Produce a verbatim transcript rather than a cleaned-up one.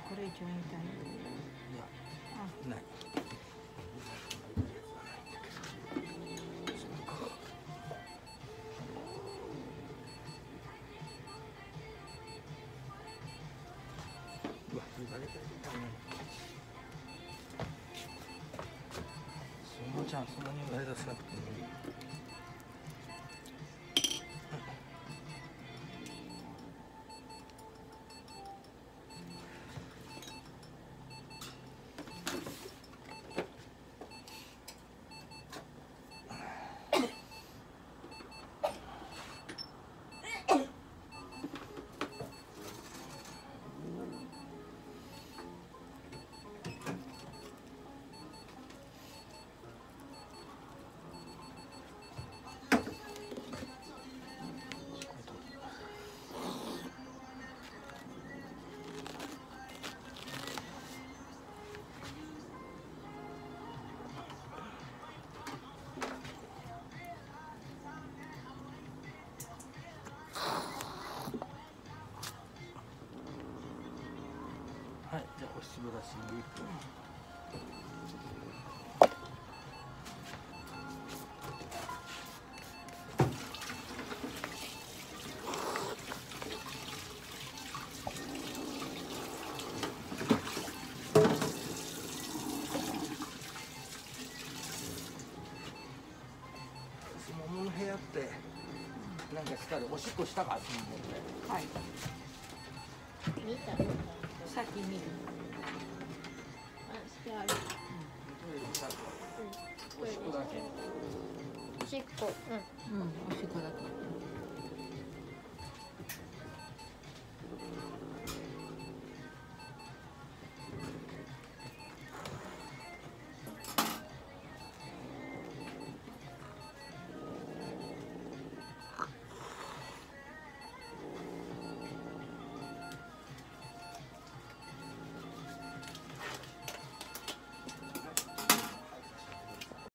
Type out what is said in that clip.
これ以上みたいな。 いや、 あ、 ない。うわ、誰かいるかね。そのちゃん、そんなにあれ出さなくてもいい。はい、じゃあ押しブラシにいく。相撲の部屋ってなんかしたらおしっこしたか相撲って。 はい。 見た見た。 先見る。 あ、してある。 トイレにさ、 うん。 おしっこだけ。 おしっこ。うん。 うん、おしっこだけ。